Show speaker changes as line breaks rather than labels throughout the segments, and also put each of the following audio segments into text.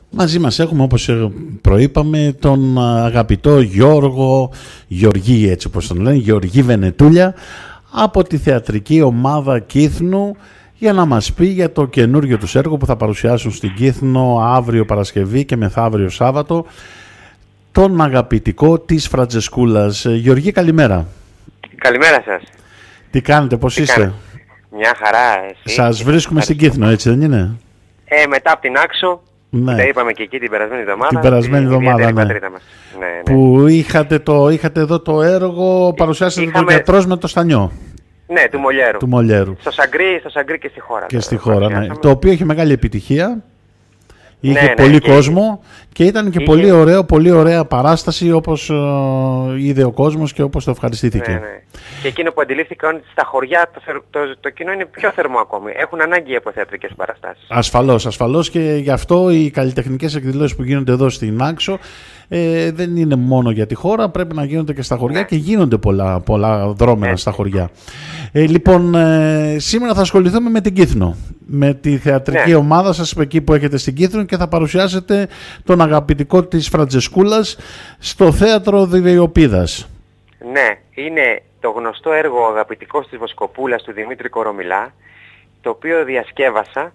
Μαζί μας έχουμε, όπως προείπαμε, τον αγαπητό Γεωργή, έτσι όπως τον λένε, Γεωργή Βενετούλια, από τη θεατρική ομάδα Κύθνου, για να μας πει για το καινούργιο τους έργο που θα παρουσιάσουν στην Κύθνο αύριο Παρασκευή και μεθαύριο Σάββατο, τον αγαπητικό της Φραντζεσκούλας. Γεωργή, καλημέρα.
Καλημέρα σας.
Τι κάνετε, πώς είστε?
Μια χαρά, εσύ?
Σας βρίσκουμε στην Κύθνο, έτσι δεν είναι?
Μετά από την Άξο,
ναι.
Τα είπαμε και εκεί την περασμένη εβδομάδα.
Την περασμένη εβδομάδα, ναι.
Ναι.
Που είχατε εδώ το έργο, παρουσιάσατε τον Γιατρός με το Στανιό.
Ναι, του Μολιέρου. Στο Σαγκρί και στη χώρα.
Και στη χώρα, ναι. Το οποίο είχε μεγάλη επιτυχία. Είχε πολύ κόσμο και ήταν και πολύ ωραία παράσταση, όπως είδε ο κόσμος και όπως το ευχαριστήθηκε.
Ναι. Και εκείνο που αντιλήφθηκα ότι στα χωριά το κοινό είναι πιο θερμό ακόμη. Έχουν ανάγκη από θεατρικές παραστάσεις. Ασφαλώς, και γι' αυτό οι καλλιτεχνικές εκδηλώσεις που γίνονται εδώ στην Άξο
δεν είναι μόνο για τη χώρα, πρέπει να γίνονται και στα χωριά και γίνονται πολλά δρόμενα στα χωριά. Λοιπόν, σήμερα θα ασχοληθούμε με την Κύθνο, με τη θεατρική ομάδα σας εκεί που έχετε στην Κύθνο και θα παρουσιάσετε τον αγαπητικό της Φραντζεσκούλας στο θέατρο Διβεϊοπίδας.
Ναι, είναι το γνωστό έργο Αγαπητικός της Βοσκοπούλας του Δημήτρη Κορομιλά, το οποίο διασκεύασα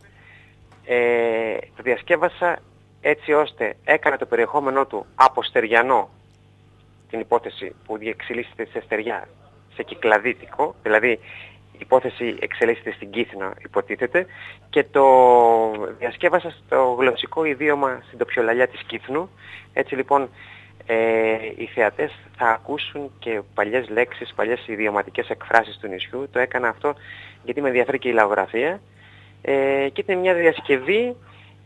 έτσι ώστε έκανα το περιεχόμενό του από στεριανό, την υπόθεση που διεξελίσσεται σε στεριά, σε κυκλαδίτικο, δηλαδή η υπόθεση εξελίσσεται στην Κύθνο υποτίθεται, και το διασκεύασα στο γλωσσικό ιδίωμα στην τοπιολαλιά της Κύθνου. Έτσι λοιπόν οι θεατές θα ακούσουν και παλιές λέξεις, παλιές ιδιωματικές εκφράσεις του νησιού. Το έκανα αυτό γιατί με ενδιαφέρει και η λαογραφία και ήταν μια διασκευή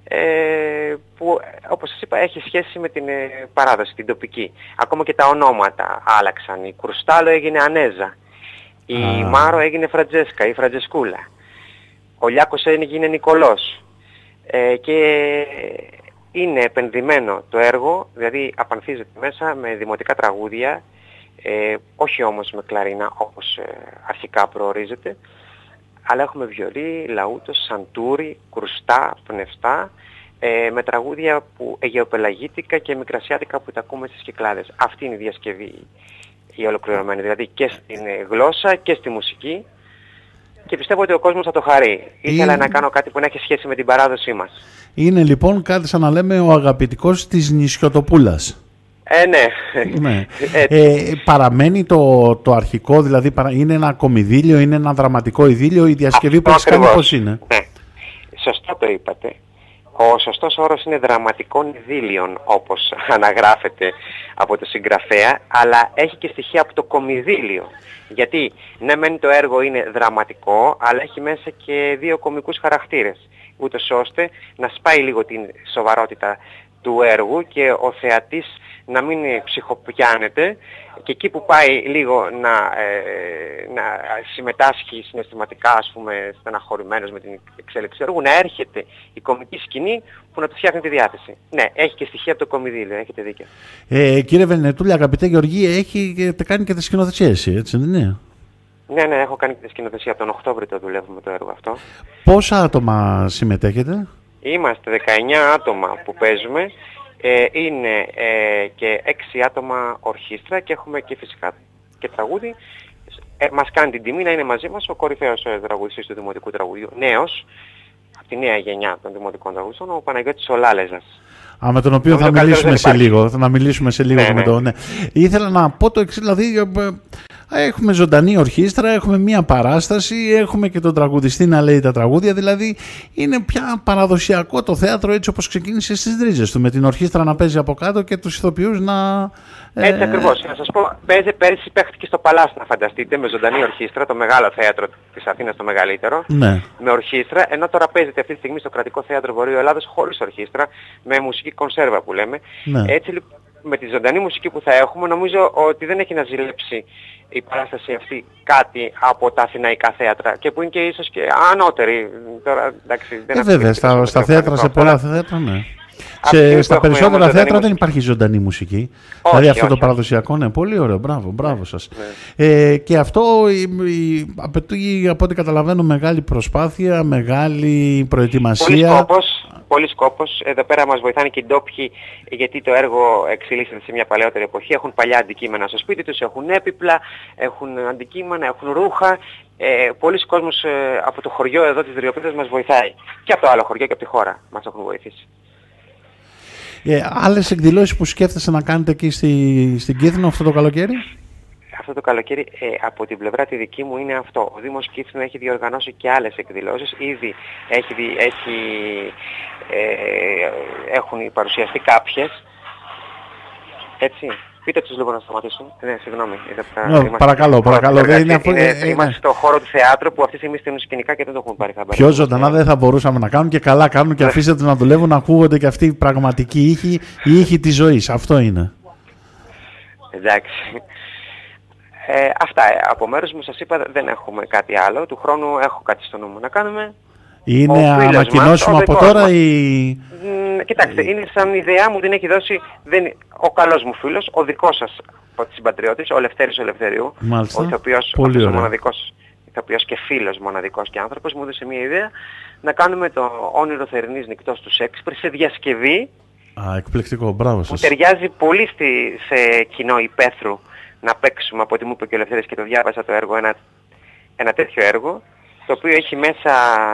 που, όπως σας είπα, έχει σχέση με την παράδοση, την τοπική. Ακόμα και τα ονόματα άλλαξαν. Η Κρουστάλο έγινε Ανέζα, η Μάρο έγινε Φραντζέσκα ή Φραντζεσκούλα, ο Λιάκος έγινε Νικολός, και είναι επενδυμένο το έργο, δηλαδή απανθίζεται μέσα με δημοτικά τραγούδια, όχι όμως με κλαρίνα όπως αρχικά προορίζεται, αλλά έχουμε βιολί, λαούτο, σαντούρι, κρουστά, πνευστά, με τραγούδια που αιγαιοπελαγίτικα και μικρασιάτικα που τα ακούμε στις Κυκλάδες. Αυτή είναι η διασκευή η ολοκληρωμένη, δηλαδή και στην γλώσσα και στη μουσική, και πιστεύω ότι ο κόσμος θα το χαρεί. Ήθελα να κάνω κάτι που να έχει σχέση με την παράδοσή μας. Είναι λοιπόν κάτι σαν να λέμε ο αγαπητικός της Νησιωτοπούλας. Ναι. Παραμένει το αρχικό, δηλαδή είναι ένα κομιδίλιο, είναι ένα δραματικό ειδήλιο, η διασκευή που έχεις κάνει πώς είναι? Ναι, σωστά το είπατε. Ο σωστός όρος είναι δραματικών ειδήλιων, όπως αναγράφεται από το συγγραφέα, αλλά έχει και στοιχεία από το κομιδίλιο. Γιατί ναι μεν το έργο είναι δραματικό, αλλά έχει μέσα και δύο κομικούς χαρακτήρες, ούτως ώστε να σπάει λίγο την σοβαρότητα του έργου και ο θεατής να μην ψυχοπιάνεται, και εκεί που πάει λίγο να συμμετάσχει συναισθηματικά, ας πούμε, στεναχωρημένος με την εξέλιξη του έργου, να έρχεται η κομική σκηνή που να του φτιάχνει τη διάθεση. Ναι, έχει και στοιχεία από το κομιδίλιο, έχετε δίκιο. Κύριε Βενετούλια, αγαπητέ Γεωργή, έχετε κάνει και τη σκηνοθεσία εσύ, έτσι δεν είναι? Ναι, έχω κάνει και τη σκηνοθεσία. Από τον Οκτώβριο το δουλεύουμε το έργο αυτό. Πόσα άτομα συμμετέχετε? Είμαστε 19 άτομα που παίζουμε. Είναι και 6 άτομα ορχήστρα και έχουμε και φυσικά και τραγούδι. Μας κάνει την τιμή να είναι μαζί μας ο κορυφαίος τραγουδιστής του δημοτικού τραγουδιού, νέος, από τη νέα γενιά των δημοτικών τραγουδιστών, ο Παναγιώτης Ολάλεζας. Με τον οποίο θα μιλήσουμε σε λίγο. Θα μιλήσουμε σε λίγο με τον. Ναι. Ήθελα να πω το εξής, δηλαδή έχουμε ζωντανή ορχήστρα, έχουμε μία παράσταση, έχουμε και τον τραγουδιστή να λέει τα τραγούδια, δηλαδή είναι πια παραδοσιακό το θέατρο έτσι όπως ξεκίνησε στις ρίζες του, με την ορχήστρα να παίζει από κάτω και τους ηθοποιούς να... Έτσι ακριβώς. Να σας πω, πέρυσι παίχτηκε στο Παλάς, να φανταστείτε, με ζωντανή ορχήστρα, το μεγάλο θέατρο της Αθήνας, το μεγαλύτερο, με ορχήστρα, ενώ τώρα παίζεται αυτή τη στιγμή στο Κρατικό Θέατρο Βορείου Ελλάδος χωρίς ορχήστρα, με μουσική κονσέρβα που λέμε. Έτσι λοιπόν, με τη ζωντανή μουσική που θα έχουμε, νομίζω ότι δεν έχει να ζηλέψει η παράσταση αυτή κάτι από τα αθηναϊκά θέατρα, και που είναι και ίσως και ανώτερη. Τώρα, εντάξει, δεν βέβαια, στα θέατρα, σε πολλά θέατρα, ναι. Στα περισσότερα θέατρα δεν υπάρχει ζωντανή μουσική. Δηλαδή αυτό το παραδοσιακό, ναι, πολύ ωραίο, μπράβο σας. Και αυτό απαιτεί, από ό,τι καταλαβαίνω, μεγάλη προσπάθεια, μεγάλη προετοιμασία. πολύς κόπος. Εδώ πέρα μας βοηθάνε και οι ντόπιοι, γιατί το έργο εξελίσσεται σε μια παλαιότερη εποχή. Έχουν παλιά αντικείμενα στο σπίτι τους, έχουν έπιπλα, έχουν αντικείμενα, έχουν ρούχα. Πολλοί κόσμος από το χωριό εδώ της Δριοπίδας μας βοηθάει. Και από το άλλο χωριό και από τη χώρα μας έχουν βοηθήσει.
Άλλες εκδηλώσεις που σκέφτεσαι να κάνετε εκεί στην Κύθνο αυτό το καλοκαίρι?
Αυτό το καλοκαίρι από την πλευρά τη δική μου είναι αυτό. Ο Δήμος Κύθνου έχει διοργανώσει και άλλες εκδηλώσεις. Ήδη έχουν παρουσιαστεί κάποιες. Έτσι. Πείτε τους λίγο να σταματήσουν. Ναι, συγγνώμη.
Παρακαλώ.
Είμαστε στο χώρο του θεάτρου που αυτή τη στιγμή στέλνουν σκηνικά και δεν το έχουν πάρει χαμπάρι.
Πιο ζωντανά δεν θα μπορούσαμε να κάνουν, και καλά κάνουν, και αφήστε τους να δουλεύουν, να ακούγονται και αυτοί οι πραγματικοί ήχοι, οι ήχοι της ζωής. Αυτό είναι.
Εντάξει. Αυτά από μέρους μου, σας είπα, δεν έχουμε κάτι άλλο. Του χρόνου έχω κάτι στο νου μου να κάνουμε.
Είναι ανακοινώσιμο από τώρα ή...
Κοιτάξτε, είναι σαν ιδέα μου, την έχει δώσει ο καλός μου φίλος, ο δικός σας από τις συμπατριώτες, ο Λευτέρης ο Ελευθερίου,
μάλιστα.
Ο ηθοποιός, ο μοναδικός ηθοποιός και φίλος μοναδικός και άνθρωπος, μου έδωσε μια ιδέα να κάνουμε το όνειρο θερινής νυχτός του Σέξπιρ σε διασκευή.
Εκπληκτικό, μπράβο σας.
Που ταιριάζει πολύ σε κοινό υπαίθρου να παίξουμε, από ό,τι μου είπε και ο Λευτέρης και το διάβασα το έργο, ένα τέτοιο έργο, το οποίο έχει μέσα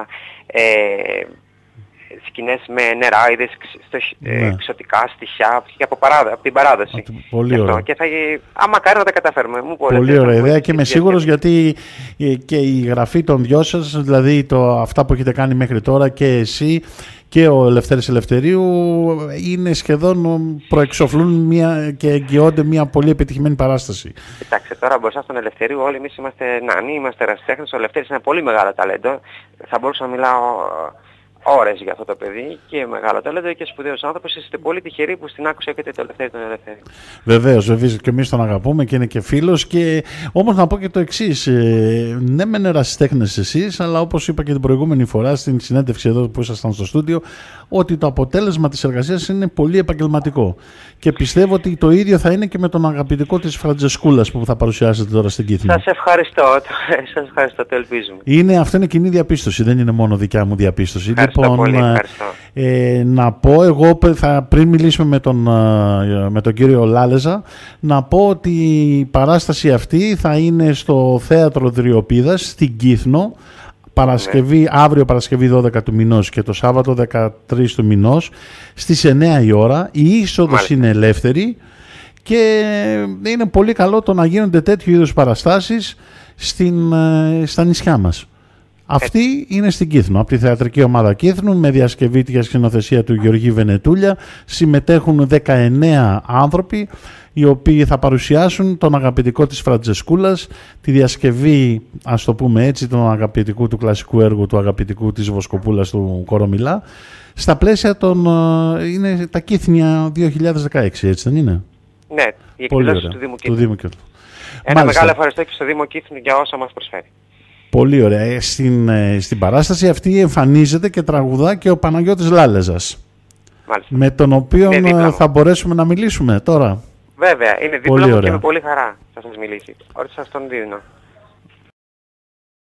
σκηνές με νεράιδες, εξωτικά στοιχεία από την παράδοση.
Πολύ ωραία.
Και μακάρι να τα καταφέρουμε.
Πολύ ωραία ιδέα, και είμαι σίγουρος, γιατί και η γραφή των δυο σας, δηλαδή αυτά που έχετε κάνει μέχρι τώρα και εσύ και ο Λευτέρης Ελευθερίου, είναι σχεδόν προεξοφλούν και εγγυώνται μια πολύ επιτυχημένη παράσταση.
Κοιτάξτε, τώρα μπροστά στον Ελευθερίου όλοι εμείς είμαστε νάνοι, είμαστε ερασιτέχνες. Ο Λευτέρης είναι πολύ μεγάλο ταλέντο. Θα μπορούσα να μιλάω ώρες για αυτό το παιδί, και μεγάλο ταλέντο και σπουδαίος άνθρωπος. Είστε πολύ τυχεροί που στην άκουσα έχετε το Ελευθέρη τον Ελευθέρη.
Βεβαίως, και εμείς τον αγαπούμε και είναι και φίλος. Και όμως να πω και το εξής, ναι μεν ερασιτέχνες εσείς, αλλά όπως είπα και την προηγούμενη φορά στην συνέντευξη εδώ που ήσασταν στο στούντιο, ότι το αποτέλεσμα της εργασίας είναι πολύ επαγγελματικό. Και πιστεύω ότι το ίδιο θα είναι και με τον αγαπητικό της Φραντζεσκούλας που θα παρουσιάσετε τώρα στην Κύθνο.
Σας ευχαριστώ, το ελπίζουμε.
Αυτό είναι κοινή διαπίστωση, δεν είναι μόνο δικιά μου διαπίστωση.
Πολύ,
να πω εγώ, πριν μιλήσουμε με τον κύριο Λάλεζα, να πω ότι η παράσταση αυτή θα είναι στο Θέατρο Δριοπίδας στην Κύθνο, αύριο Παρασκευή 12 του μηνός και το Σάββατο 13 του μηνός στις 9 η ώρα. Η είσοδος είναι ελεύθερη και είναι πολύ καλό το να γίνονται τέτοιου είδους παραστάσεις στα νησιά μας. Αυτή είναι στην Κύθνο, από τη Θεατρική Ομάδα Κύθνου, με διασκευή και σκηνοθεσία του Γεωργή Βενετούλια. Συμμετέχουν 19 άνθρωποι, οι οποίοι θα παρουσιάσουν τον αγαπητικό της Φραντζεσκούλας, τη διασκευή, ας το πούμε έτσι, τον αγαπητικού του κλασικού έργου, του αγαπητικού της Βοσκοπούλας του Κορομιλά, στα πλαίσια είναι τα Κύθνια 2016, έτσι δεν είναι?
Ναι, η εκδήλωση του Δήμου Κύθνου. Ένα μεγάλο ευχαριστώ και στο Δήμο Κύθνου για όσα μας προσφέρει.
Πολύ ωραία. Στην παράσταση αυτή εμφανίζεται και τραγουδά και ο Παναγιώτης Λάλεζας.
Μάλιστα.
Με τον οποίο θα μπορέσουμε να μιλήσουμε τώρα.
Βέβαια, είναι δίπλα μου και με πολύ χαρά θα σας μιλήσει. Ό,τι σας τον δίνω.